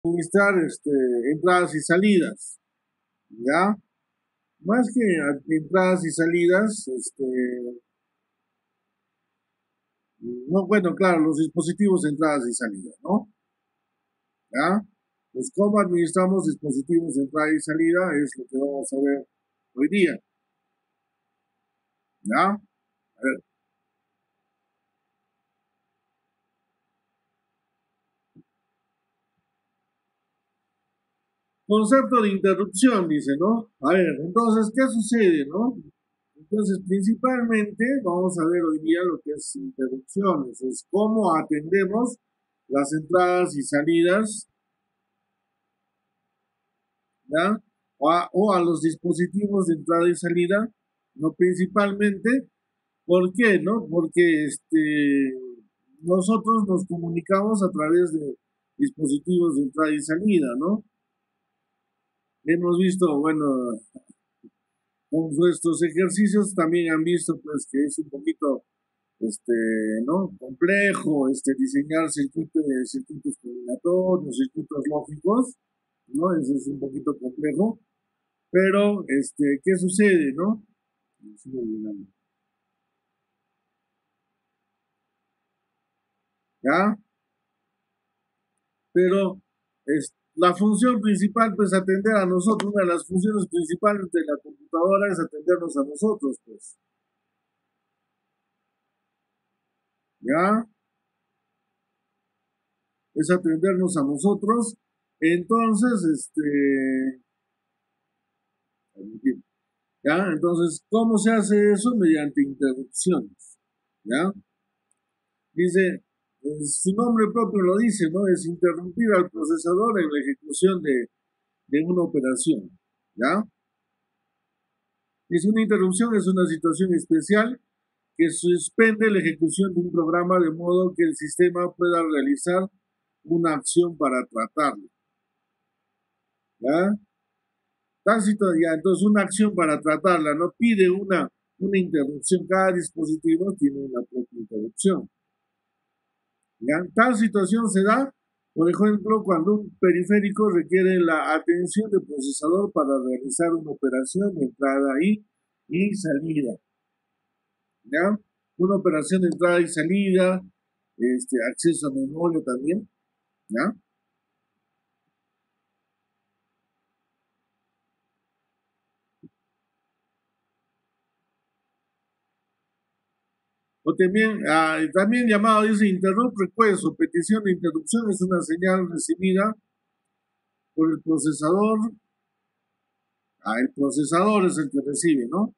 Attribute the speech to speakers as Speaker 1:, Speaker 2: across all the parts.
Speaker 1: administrar entradas y salidas, ¿ya? Más que entradas y salidas, no, bueno, claro, los dispositivos de entradas y salidas, ¿no? ¿Ya? Pues cómo administramos dispositivos de entrada y salida es lo que vamos a ver hoy día, ¿ya? A ver, concepto de interrupción, dice, ¿no? A ver, entonces, ¿qué sucede, no? Entonces, principalmente vamos a ver hoy día lo que es interrupciones, es cómo atendemos las entradas y salidas, ¿ya? O a los dispositivos de entrada y salida, no principalmente. ¿Por qué, no? Porque nosotros nos comunicamos a través de dispositivos de entrada y salida, ¿no? Hemos visto, bueno, con nuestros ejercicios también han visto pues que es un poquito este, ¿no? Complejo, diseñar circuitos combinatorios, circuitos lógicos, ¿no? Eso es un poquito complejo, pero, ¿qué sucede, no? ¿Ya? Pero la función principal, pues, atender a nosotros, una de las funciones principales de la computadora es atendernos a nosotros, pues, ¿ya? Es atendernos a nosotros. Entonces, ¿ya? Entonces, ¿cómo se hace eso? Mediante interrupciones, ¿ya? Dice, su nombre propio lo dice, ¿no? Es interrumpir al procesador en la ejecución de una operación, ¿ya? Es una interrupción, es una situación especial que suspende la ejecución de un programa de modo que el sistema pueda realizar una acción para tratarlo, ¿ya? Tácito, ya, entonces una acción para tratarla, no pide una interrupción, cada dispositivo tiene una propia interrupción. ¿Ya? Tal situación se da, por ejemplo, cuando un periférico requiere la atención del procesador para realizar una operación de entrada y salida. ¿Ya? Una operación de entrada y salida, acceso a memoria también, ¿ya? O también llamado, dice, interrupt request o petición de interrupción es una señal recibida por el procesador. El procesador es el que recibe, ¿no?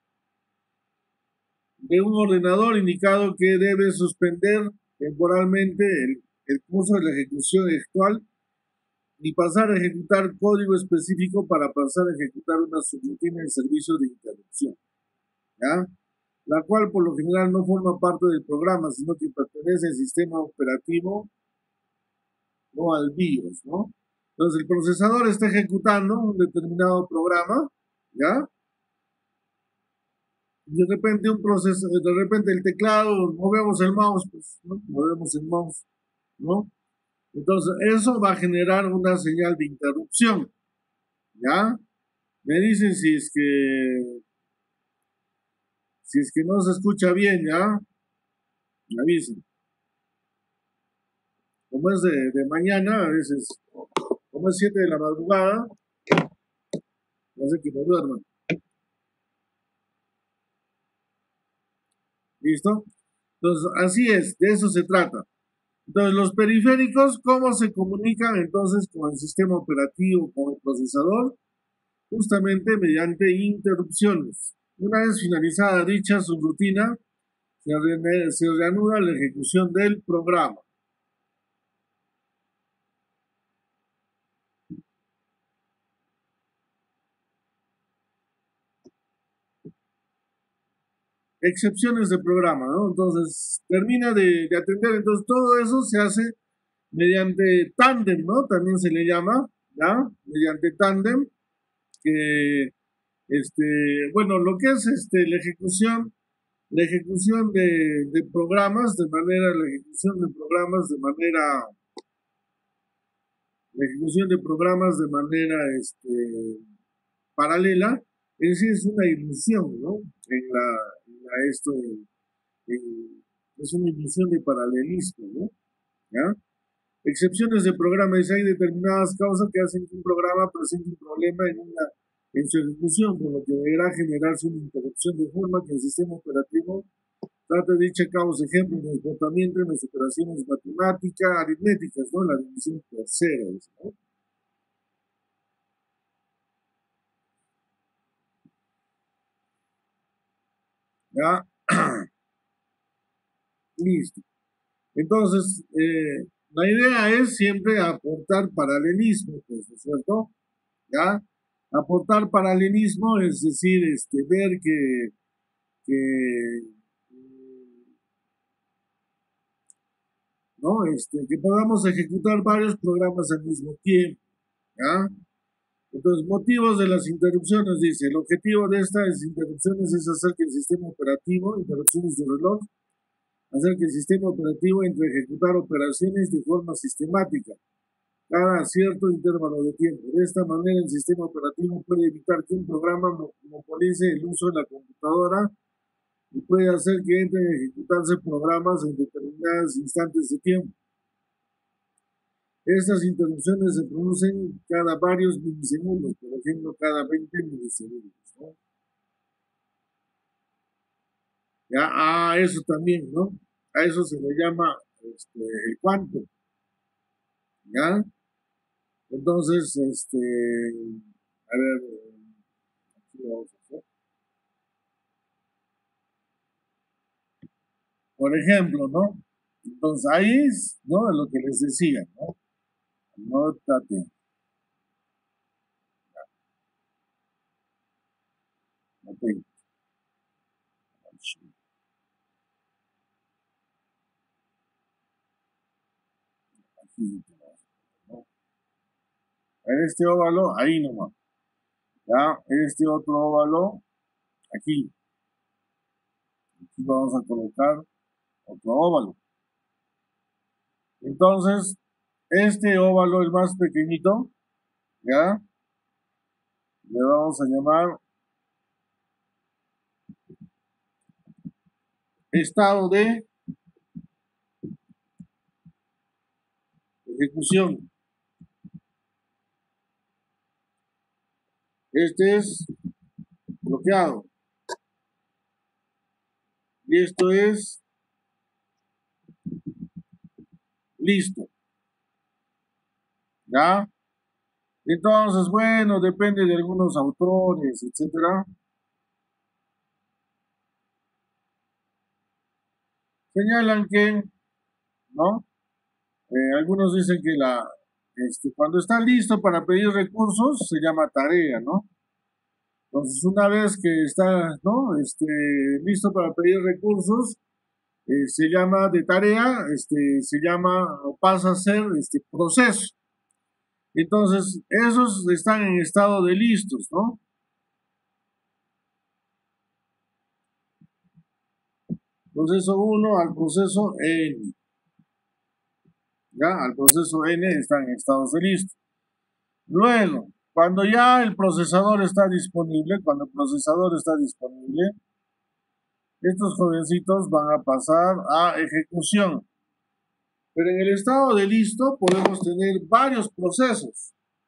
Speaker 1: De un ordenador indicado que debe suspender temporalmente el curso de la ejecución actual y pasar a ejecutar código específico para pasar a ejecutar una subrutina en servicio de interrupción, ¿ya? La cual por lo general no forma parte del programa, sino que pertenece al sistema operativo o al BIOS, ¿no? Entonces el procesador está ejecutando un determinado programa, ¿ya? De repente de repente el teclado, movemos el mouse, pues, ¿no? Movemos el mouse, ¿no? Entonces, eso va a generar una señal de interrupción, ¿ya? Me dicen si es que no se escucha bien, ¿ya? Me avisen. Como es de mañana, a veces, como es 7 de la madrugada, hace que me duerman. ¿Listo? Entonces, así es, de eso se trata. Entonces, los periféricos, ¿cómo se comunican entonces con el sistema operativo, con el procesador? Justamente mediante interrupciones. Una vez finalizada dicha subrutina, se reanuda la ejecución del programa. Excepciones de programa, ¿no? Entonces, termina de atender, entonces todo eso se hace mediante tándem, ¿no? También se le llama, ¿ya? Mediante tándem, que, bueno, lo que es la ejecución de programas de manera, la ejecución de programas la ejecución de programas de manera paralela, es decir, es una ilusión, ¿no? Es una ilusión de paralelismo, ¿no? ¿Ya? Excepciones de programa, es hay determinadas causas que hacen que un programa presente un problema en su ejecución, por lo que deberá generarse una interrupción de forma que el sistema operativo trate dicha causa, ejemplo, en el comportamiento en las operaciones matemáticas, aritméticas, ¿no? La división por ceros, ¿no? ¿Ya? Listo. Entonces, la idea es siempre aportar paralelismo, pues, ¿no es cierto? ¿Ya? Aportar paralelismo es decir, ver que, ¿no? Que podamos ejecutar varios programas al mismo tiempo, ¿ya? Entonces, motivos de las interrupciones, dice, el objetivo de estas interrupciones es hacer que el sistema operativo, interrupciones de reloj, hacer que el sistema operativo entre ejecutar operaciones de forma sistemática, cada cierto intervalo de tiempo. De esta manera, el sistema operativo puede evitar que un programa monopolice el uso de la computadora y puede hacer que entren a ejecutarse programas en determinados instantes de tiempo. Estas interrupciones se producen cada varios milisegundos, por ejemplo, cada 20 milisegundos, ¿no? Ya, eso también, ¿no? A eso se le llama el cuánto, ¿ya? Entonces, a ver, aquí lo vamos a hacer. Por ejemplo, ¿no? Entonces, ahí es, ¿no? Lo que les decía, ¿no? Anótate, ok, aquí, ¿no? Este óvalo, ahí nomás, ¿ya? Este otro óvalo, aquí. Aquí vamos a colocar otro óvalo. Entonces, este óvalo, el más pequeñito, ¿ya? Le vamos a llamar estado de ejecución. Este es bloqueado. Y esto es listo. ¿Ya? Entonces, bueno, depende de algunos autores, etcétera. Señalan que, ¿no? Algunos dicen que cuando está listo para pedir recursos se llama tarea, ¿no? Entonces, una vez que está, ¿no? Listo para pedir recursos, se llama de tarea, se llama o pasa a ser proceso. Entonces, esos están en estado de listos, ¿no? Proceso uno al proceso N. Ya, al proceso N están en estados de listo. Luego, cuando ya el procesador está disponible, cuando el procesador está disponible, estos jovencitos van a pasar a ejecución. Pero en el estado de listo podemos tener varios procesos.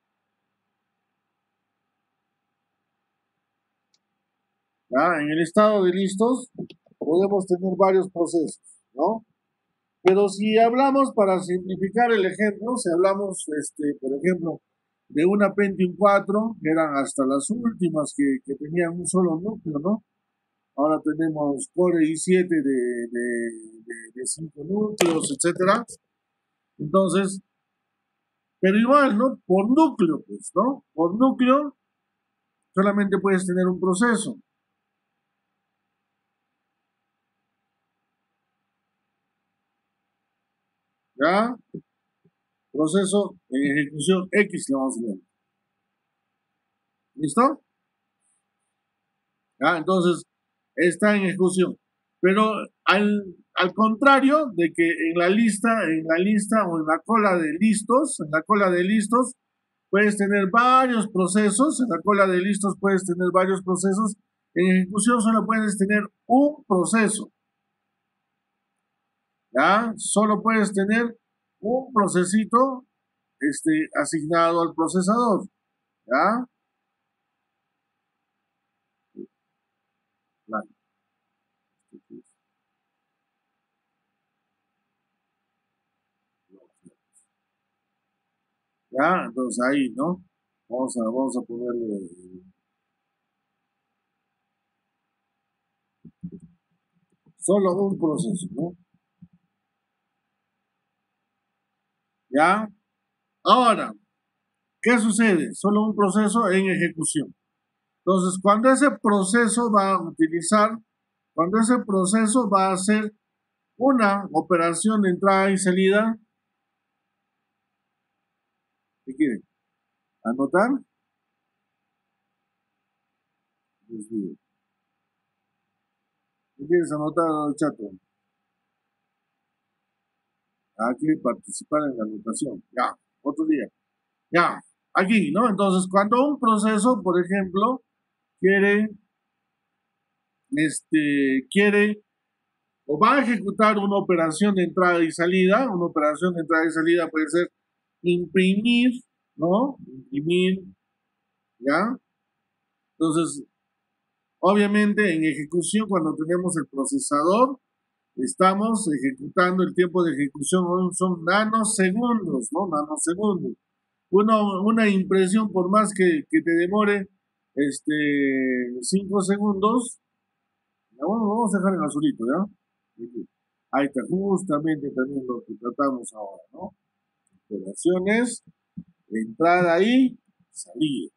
Speaker 1: ¿Ya? En el estado de listos podemos tener varios procesos, ¿no? Pero si hablamos, para simplificar el ejemplo, si hablamos, por ejemplo, de una Pentium 4, que eran hasta las últimas que tenían un solo núcleo, ¿no? Ahora tenemos Core i7 de 5 núcleos, etcétera. Entonces, pero igual, ¿no? Por núcleo, pues, ¿no? Por núcleo solamente puedes tener un proceso. ¿Ya? Proceso en ejecución X, le vamos a ver. ¿Listo? ¿Ya? Entonces, está en ejecución. Pero al contrario de que en la lista o en la cola de listos puedes tener varios procesos, en la cola de listos puedes tener varios procesos, en ejecución solo puedes tener un proceso, ¿ya? Solo puedes tener un procesito asignado al procesador, ¿ya? Vale. ¿Ya? Entonces ahí, ¿no? Vamos a ponerle solo un proceso, ¿no? ¿Ya? Ahora, ¿qué sucede? Solo un proceso en ejecución. Entonces, cuando ese proceso va a hacer una operación de entrada y salida, ¿qué quiere? ¿Anotar? Dios mío. ¿Qué quieres anotar en el chat? Aquí participar en la anotación. Ya, otro día. Ya, aquí, ¿no? Entonces, cuando un proceso, por ejemplo, quiere, quiere o va a ejecutar una operación de entrada y salida puede ser imprimir, ¿no? Imprimir, ¿ya? Entonces, obviamente en ejecución, cuando tenemos el procesador, estamos ejecutando, el tiempo de ejecución son nanosegundos, ¿no? Nanosegundos. Una impresión, por más que te demore 5 segundos, bueno, vamos a dejar en azulito, ¿ya? Ahí está, justamente también lo que tratamos ahora, ¿no? Operaciones, entrada ahí, salida.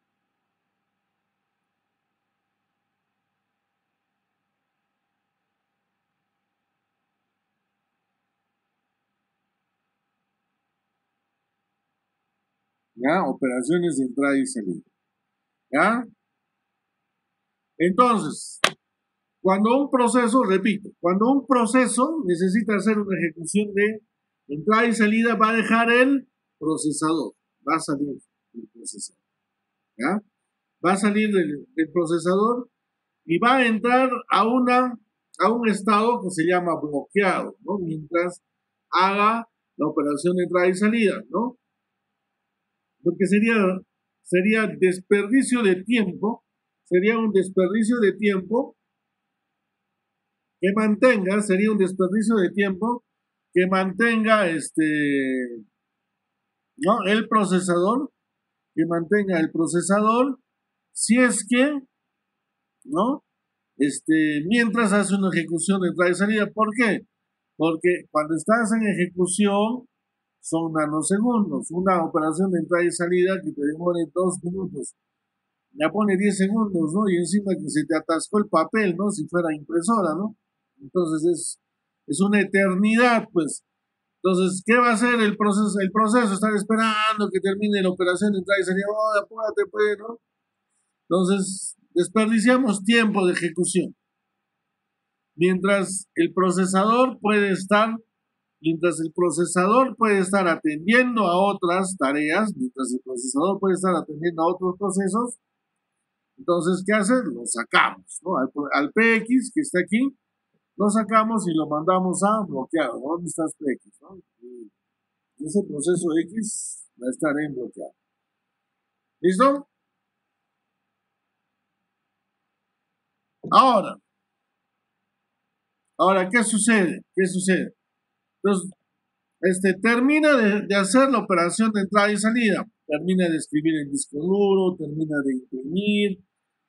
Speaker 1: ¿Ya? Operaciones de entrada y salida. ¿Ya? Entonces, cuando un proceso necesita hacer una ejecución de entrada y salida, va a dejar el procesador. Va a salir el procesador. ¿Ya? Va a salir del procesador y va a entrar a un estado que se llama bloqueado, ¿no? Mientras haga la operación de entrada y salida, ¿no? Porque sería desperdicio de tiempo, sería un desperdicio de tiempo sería un desperdicio de tiempo que mantenga ¿no? Que mantenga el procesador, si es que, ¿no? Mientras hace una ejecución de entrada y salida. ¿Por qué? Porque cuando estás en ejecución son nanosegundos. Una operación de entrada y salida que te demore 2 minutos. Ya pone 10 segundos, ¿no? Y encima que se te atascó el papel, ¿no? Si fuera impresora, ¿no? Entonces es una eternidad, pues. Entonces, ¿qué va a hacer el proceso? El proceso, estar esperando que termine la operación de entrada y salida. Oh, apúrate, pues, ¿no? Entonces, desperdiciamos tiempo de ejecución. Mientras el procesador puede estar, mientras el procesador puede estar atendiendo a otras tareas, mientras el procesador puede estar atendiendo a otros procesos, entonces, ¿qué hace? Lo sacamos, ¿no? Al PX que está aquí, lo sacamos y lo mandamos a bloqueado. ¿Dónde está el PX? ¿No? Y ese proceso X va a estar en bloqueado. ¿Listo? Ahora, ¿qué sucede? ¿Qué sucede? Entonces, termina de hacer la operación de entrada y salida. Termina de escribir el disco duro, termina de imprimir,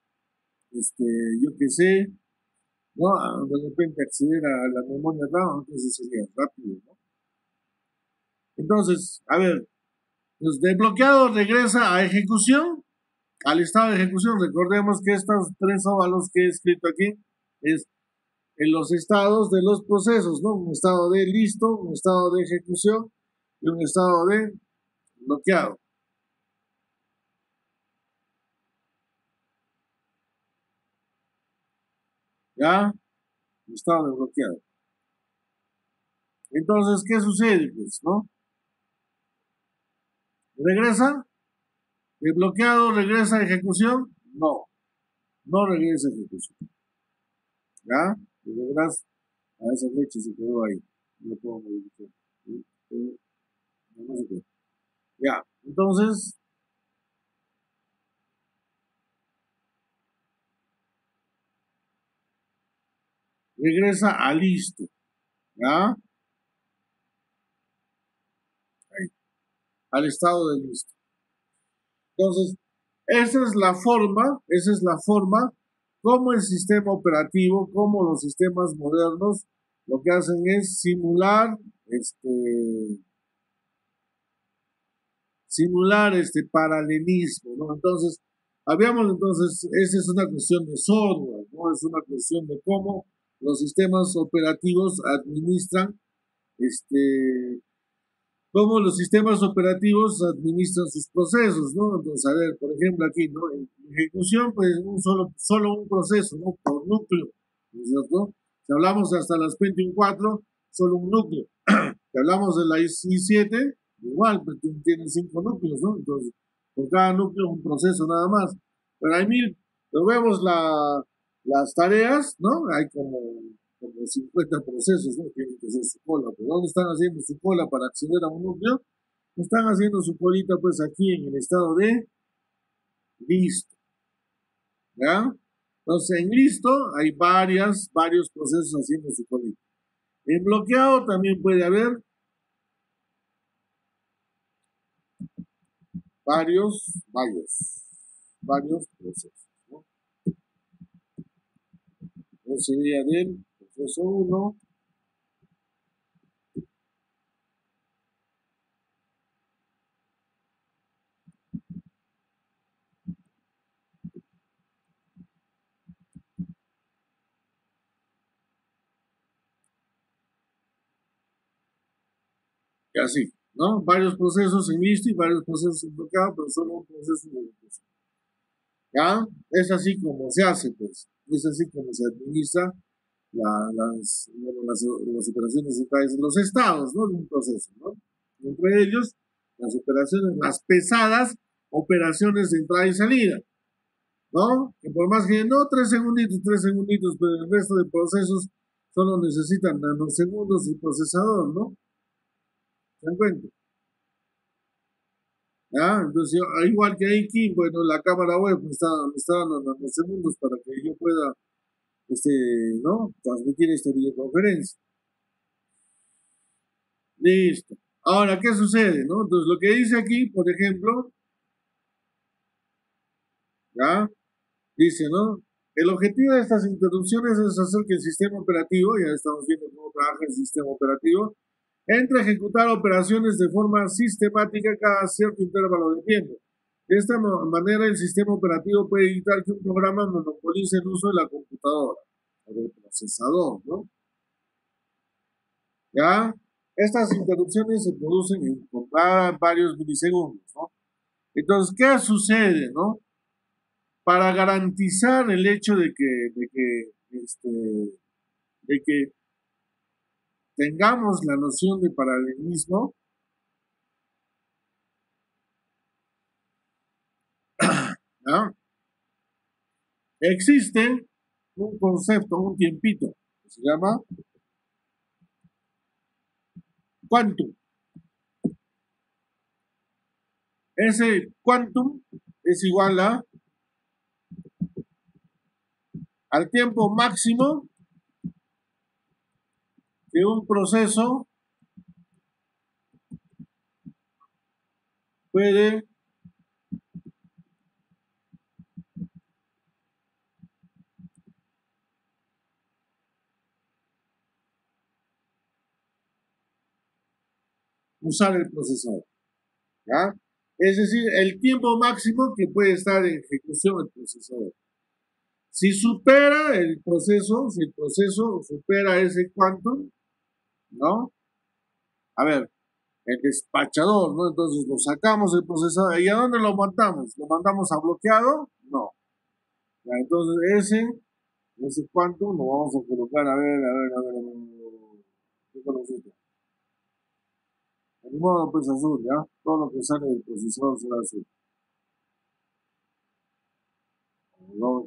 Speaker 1: yo qué sé, ¿no? De repente acceder a la memoria RAM, entonces sería rápido, ¿no? Entonces, a ver, pues desbloqueado regresa a ejecución, al estado de ejecución. Recordemos que estos 3 óvalos que he escrito aquí es en los estados de los procesos, ¿no? Un estado de listo, un estado de ejecución y un estado de bloqueado. ¿Ya? Estado de bloqueado. Entonces, ¿qué sucede? Pues, ¿no? ¿Regresa? ¿El bloqueado regresa a ejecución? No, no regresa a ejecución. ¿Ya? Y verás, a esa fecha se quedó ahí. No lo puedo modificar. No sé qué. Ya, entonces, regresa a listo. ¿Ya? Ahí, al estado de listo. Entonces, esa es la forma como el sistema operativo, como los sistemas modernos, lo que hacen es simular este paralelismo, ¿no? Entonces, esa es una cuestión de software, ¿no? Es una cuestión de cómo los sistemas operativos administran este, cómo los sistemas operativos administran sus procesos, ¿no? Entonces, a ver, por ejemplo, aquí, ¿no? En ejecución, pues solo un proceso, ¿no? Por núcleo, ¿no es cierto? Si hablamos hasta las Pentium 4, solo un núcleo. Si hablamos de la i7, igual, pues tienen 5 núcleos, ¿no? Entonces, por cada núcleo un proceso nada más. Pero ahí lo vemos las tareas, ¿no? Hay como 50 procesos, ¿no? Tienen que hacer su cola. ¿Pero dónde están haciendo su cola para acceder a un núcleo? Están haciendo su colita, pues, aquí en el estado de listo, ¿ya? Entonces, en listo hay varios procesos haciendo su colita. En bloqueado también puede haber varios procesos, ¿no? Ese sería del proceso 1, y así, ¿no? Varios procesos en listo y varios procesos en bloqueado, pero solo un proceso de ejecución. ¿Ya? Es así como se hace, pues. Es así como se administra las operaciones centrales de los estados, ¿no? De un proceso, ¿no? Entre ellos, las pesadas operaciones de entrada y salida, ¿no? Que por más que no 3 segunditos, pero el resto de procesos solo necesitan nanosegundos del procesador, ¿no? ¿Se dan cuenta? ¿Ya? Entonces, igual que aquí, bueno, la cámara web me está dando nanosegundos para que yo pueda, este, ¿no? Transmitir esta videoconferencia. Listo. Ahora, ¿qué sucede, no? Entonces, lo que dice aquí, por ejemplo, ¿ya? Dice, ¿no? El objetivo de estas interrupciones es hacer que el sistema operativo, ya estamos viendo cómo trabaja el sistema operativo, entre a ejecutar operaciones de forma sistemática cada cierto intervalo de tiempo. De esta manera, el sistema operativo puede evitar que un programa monopolice el uso de la computadora o del procesador, ¿no? ¿Ya? Estas interrupciones se producen en varios milisegundos, ¿no? Entonces, ¿qué sucede, no? Para garantizar el hecho de que tengamos la noción de paralelismo, ¿no? Existe un concepto, un tiempito, que se llama quantum. Ese quantum es igual al tiempo máximo que un proceso puede usar el procesador, ¿ya? Es decir, el tiempo máximo que puede estar en ejecución el procesador. Si supera si el proceso supera ese quantum, ¿no? A ver, el despachador, ¿no? Entonces lo sacamos del procesador. ¿Y a dónde lo mandamos? ¿Lo mandamos a bloqueado? No. Ya, entonces ese quantum lo vamos a colocar, a ver, ¿qué conocemos? Ni modo, pues azul, ¿ya? Todo lo que sale del procesador será azul. No,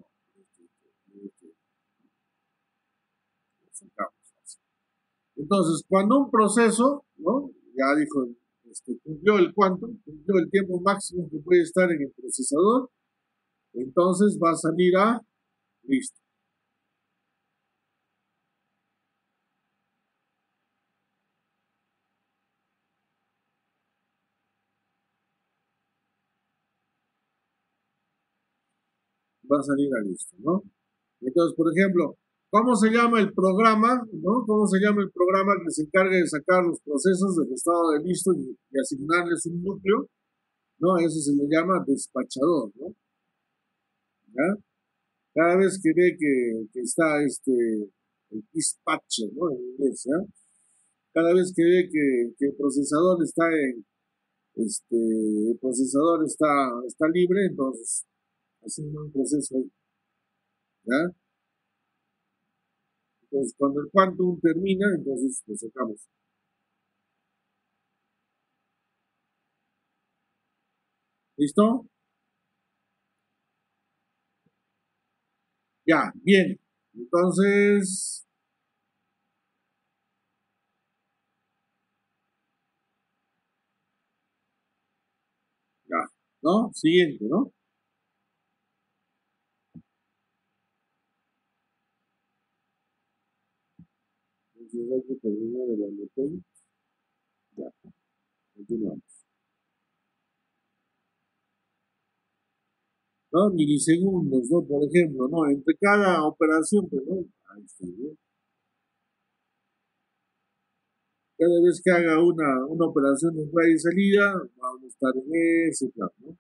Speaker 1: entonces, cuando un proceso, ¿no? Ya dijo, cumplió el quantum, cumplió el tiempo máximo que puede estar en el procesador, entonces va a salir a listo. Va a salir a listo, ¿no? Entonces, por ejemplo, ¿cómo se llama el programa, ¿no? ¿Cómo se llama el programa que se encarga de sacar los procesos del estado de listo y asignarles un núcleo? ¿No? Eso se le llama despachador, ¿no? ¿Ya? Cada vez que ve que está el dispatcher, ¿no? En inglés, ¿ya? Cada vez que ve que el procesador está el procesador está libre, entonces haciendo un proceso ahí, ¿ya? Entonces, cuando el quantum termina, entonces lo sacamos. ¿Listo? Ya, bien. Entonces, ya, ¿no? Siguiente, ¿no? Entonces hay que terminar el botón. Ya, continuamos. ¿No? Milisegundos, ¿no? Por ejemplo, ¿no? Entre cada operación, pues, ¿no? Ahí está, ¿no? Cada vez que haga una operación de entrada y salida, vamos a estar en ese plan, ¿no?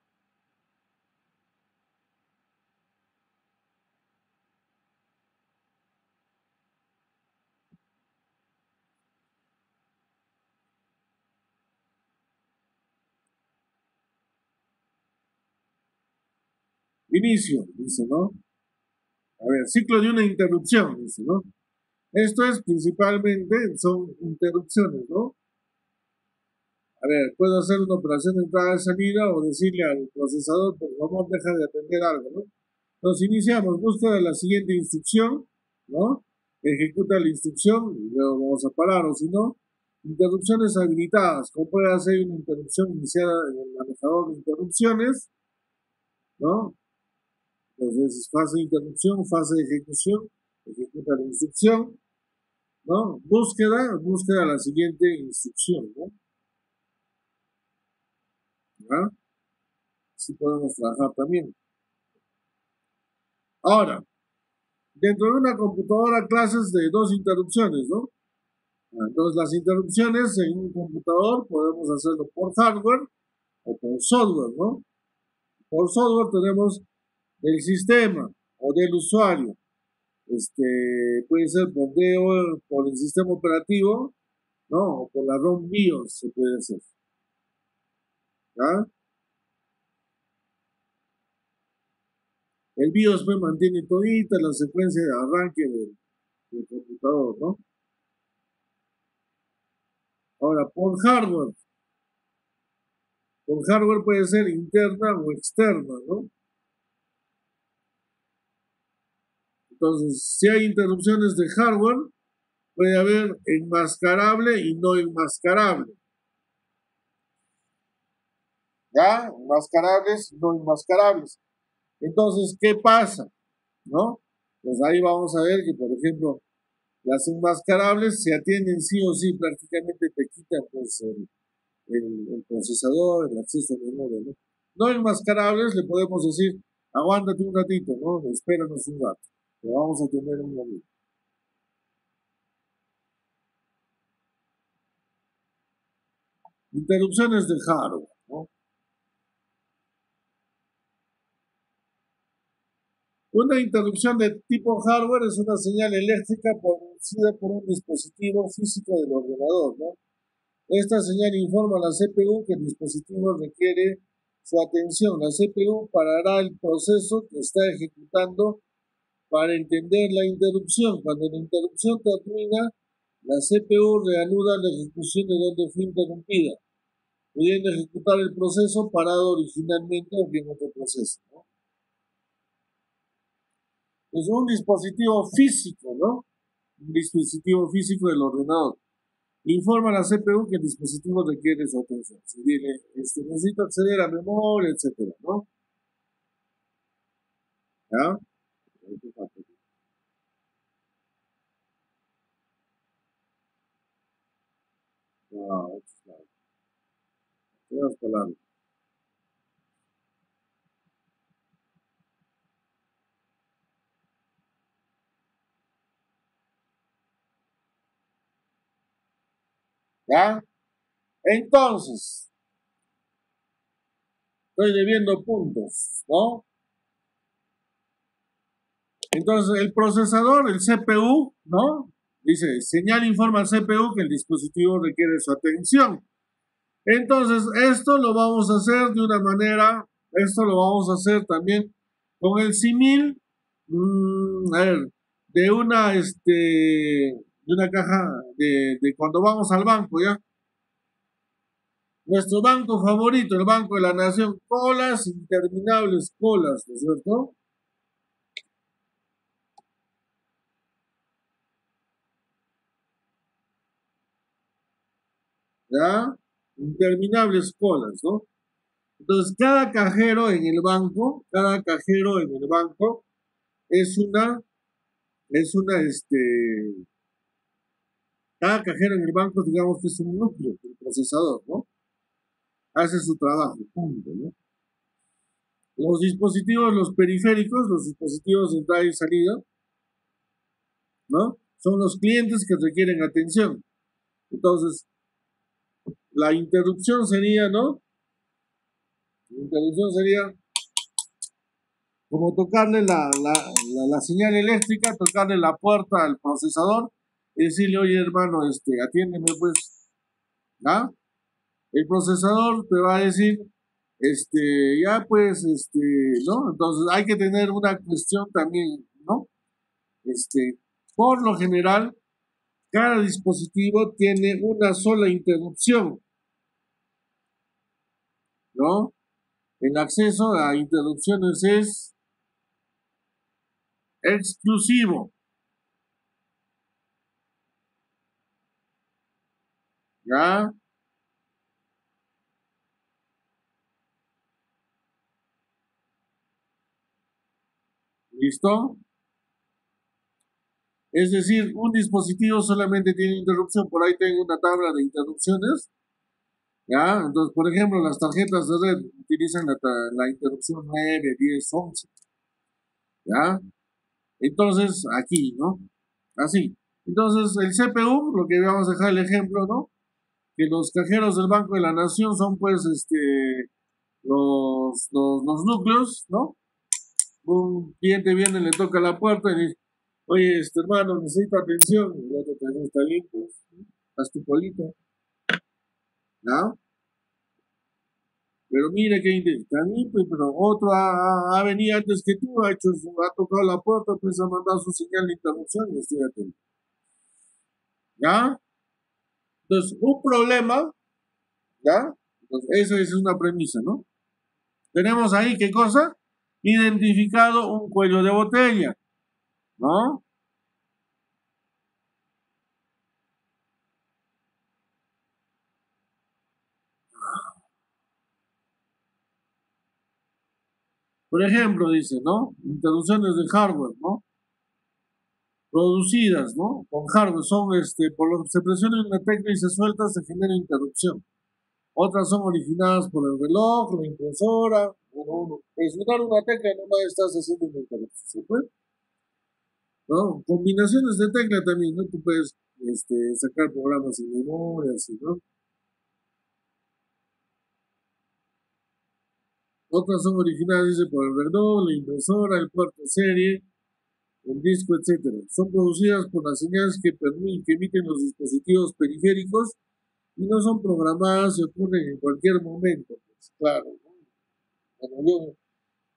Speaker 1: Inicio, dice, ¿no? A ver, ciclo de una interrupción, dice, ¿no? Esto es principalmente, son interrupciones, ¿no? A ver, puedo hacer una operación de entrada y salida o decirle al procesador, por favor, deja de atender algo, ¿no? Entonces iniciamos, busca la siguiente instrucción, ¿no? Ejecuta la instrucción y luego vamos a parar, o si no, interrupciones habilitadas, como puede hacer una interrupción iniciada en el manejador de interrupciones, ¿no? Entonces, fase de interrupción, fase de ejecución, ejecuta la instrucción, ¿no? Búsqueda la siguiente instrucción, ¿no? ¿Ya? Así podemos trabajar también. Ahora, dentro de una computadora clases de dos interrupciones, ¿no? Entonces las interrupciones en un computador podemos hacerlo por hardware o por software, ¿no? Por software tenemos del sistema o del usuario. Puede ser por el sistema operativo, ¿no? O por la ROM BIOS se puede hacer, ¿ya? El BIOS pues, mantiene todita la secuencia de arranque del computador, ¿no? Ahora, por hardware puede ser interna o externa, ¿no? Entonces, si hay interrupciones de hardware, puede haber enmascarable y no enmascarable. ¿Ya? Enmascarables y no enmascarables. Entonces, ¿qué pasa? ¿No? Pues ahí vamos a ver que, por ejemplo, las enmascarables se atienden sí o sí, prácticamente te quitan pues, el procesador, el acceso a memoria, ¿no? No enmascarables le podemos decir, aguántate un ratito, ¿no? Espéranos un rato, te vamos a tener un momento. Interrupciones de hardware, ¿no? Una interrupción de tipo hardware es una señal eléctrica producida por un dispositivo físico del ordenador, ¿no? Esta señal informa a la CPU que el dispositivo requiere su atención. La CPU parará el proceso que está ejecutando para entender la interrupción. Cuando la interrupción termina, La CPU reanuda la ejecución de donde fue interrumpida, pudiendo ejecutar el proceso parado originalmente o bien otro proceso, ¿no? Es un dispositivo físico, ¿no? Un dispositivo físico del ordenador. Informa a la CPU que el dispositivo requiere su atención. Si viene, necesita acceder a memoria, etcétera, ¿no? ¿Ya? No, otras palabras. ¿Ya? Entonces, estoy debiendo puntos, ¿no? Entonces, el procesador, el CPU, ¿no? Dice, señal informa al CPU que el dispositivo requiere su atención. Entonces, esto lo vamos a hacer de una manera, esto lo vamos a hacer también con el símil, a ver, de una caja de cuando vamos al banco, ¿ya? Nuestro banco favorito, el Banco de la Nación, colas, interminables colas, ¿no es cierto? ¿Ya? Interminables colas, ¿no? Entonces, cada cajero en el banco es cada cajero en el banco, digamos que es un núcleo, el procesador, ¿no? Hace su trabajo, punto, ¿no? Los dispositivos, los periféricos, los dispositivos de entrada y salida, ¿no? Son los clientes que requieren atención. Entonces, la interrupción sería, ¿no? La interrupción sería como tocarle la señal eléctrica, tocarle la puerta al procesador y decirle, oye hermano, atiéndeme pues, ¿ah? El procesador te va a decir, ya pues, ¿no? Entonces hay que tener una cuestión también, ¿no? Por lo general, cada dispositivo tiene una sola interrupción, ¿no? El acceso a interrupciones es exclusivo, ¿ya? ¿Listo? Es decir, un dispositivo solamente tiene interrupción. Por ahí tengo una tabla de interrupciones, ¿ya? Entonces, por ejemplo, las tarjetas de red utilizan la interrupción 9, 10, 11, ¿ya? Entonces, aquí, ¿no? Así. Entonces, el CPU, lo que vamos a dejar el ejemplo, ¿no? Que los cajeros del Banco de la Nación son, pues, los núcleos, ¿no? Un cliente viene, le toca la puerta y dice, oye, hermano, necesita atención. Y el otro te dice, está bien, pues, haz tu colita, ¿no? Pero mira que también, pues, pero otro ha venido antes que tú, ha tocado la puerta, pues ha mandado su señal de interrupción y estoy atento. ¿Ya? Entonces, un problema, ¿ya? Entonces, esa es una premisa, ¿no? Tenemos ahí, ¿qué cosa? Identificado un cuello de botella, ¿no? Por ejemplo, dice, ¿no? Interrupciones de hardware, ¿no? Producidas, ¿no? Con hardware son, por lo que se presiona una tecla y se suelta, se genera interrupción. Otras son originadas por el reloj, la impresora. Bueno, presionar una tecla nomás estás haciendo una interrupción, ¿se puede? ¿No? Combinaciones de tecla también, ¿no? Tú puedes, sacar programas sin memoria, así, ¿no? Otras son originadas, dice, por el reloj, la impresora, el puerto serie, el disco, etcétera. Son producidas por las señales que emiten los dispositivos periféricos y no son programadas y ocurren en cualquier momento. Pues, claro, ¿no? Cuando yo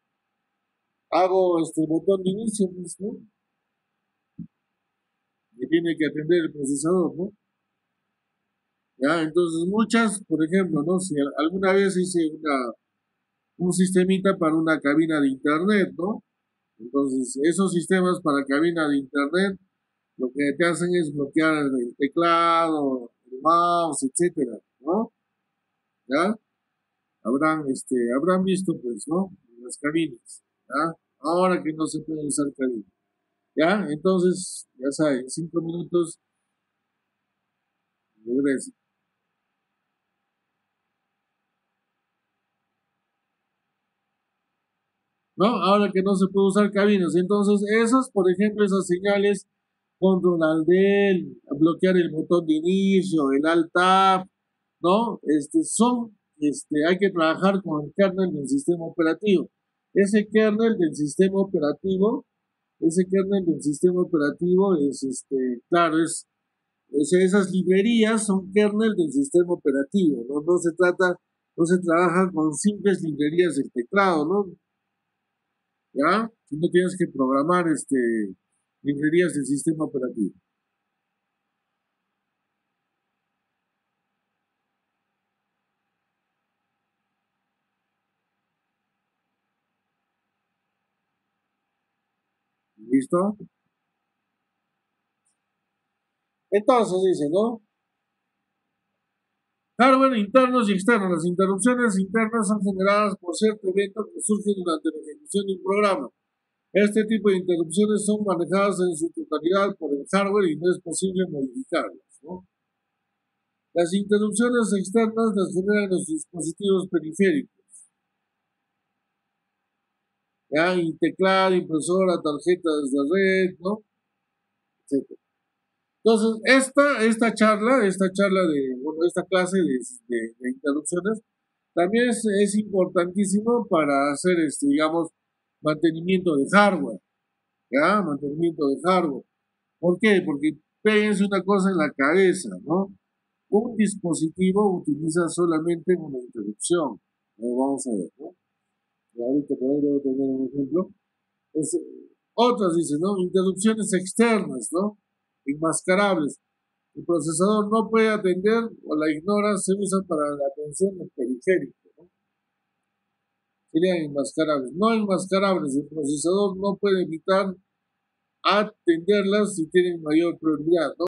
Speaker 1: hago este botón de inicio, pues, ¿no? tiene que atender el procesador, ¿no? ¿Ya? Entonces, muchas, por ejemplo, ¿no? Si alguna vez hice un sistemita para una cabina de internet, ¿no? Entonces, esos sistemas para cabina de internet, lo que te hacen es bloquear el teclado, el mouse, etcétera, ¿no? ¿Ya? Habrán visto, pues, ¿no? Las cabinas, ¿ya? Ahora que no se puede usar cabina, ¿ya? Entonces, ya saben, en 5 minutos regreso. ¿No? Ahora que no se puede usar cabinas. Entonces, esas, por ejemplo, esas señales, control alt del, bloquear el botón de inicio, el alt tab, ¿no? Hay que trabajar con el kernel del sistema operativo. Ese kernel del sistema operativo, ese kernel del sistema operativo claro, esas librerías son kernel del sistema operativo, ¿no? No se trabaja con simples librerías del teclado, ¿no? ¿Ya? Si no tienes que programar librerías del sistema operativo. ¿Listo? Entonces dice, ¿no? Hardware internos y externos. Las interrupciones internas son generadas por cierto evento que surge durante la ejecución de un programa. Este tipo de interrupciones son manejadas en su totalidad por el hardware y no es posible modificarlas, ¿no? Las interrupciones externas las generan los dispositivos periféricos, ¿ya? Y teclado, impresora, tarjetas de red, ¿no? Etcétera. Entonces, esta clase de interrupciones también es importantísimo para hacer, digamos, mantenimiento de hardware, ¿ya? Mantenimiento de hardware. ¿Por qué? Porque péguense una cosa en la cabeza, ¿no? Un dispositivo utiliza solamente una interrupción. Vamos a ver, ¿no? Y ahorita por ahí debo tener un ejemplo. Es, otras dicen, ¿no? Interrupciones externas, ¿no? Enmascarables. El procesador no puede atender o la ignora, se usa para la atención del periférico, ¿no? Serían enmascarables. No enmascarables, el procesador no puede evitar atenderlas si tienen mayor prioridad, ¿no?